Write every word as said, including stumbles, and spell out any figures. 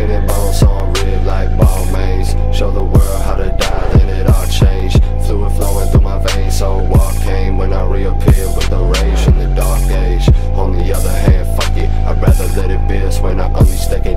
Skin and bone, so I'm ripped like ball mains. Show the world how to die, then it all changed. Fluid flowing through my veins, so walk came when I reappeared with the rage in the dark age. On the other hand, fuck it, I'd rather let it be when I unleash that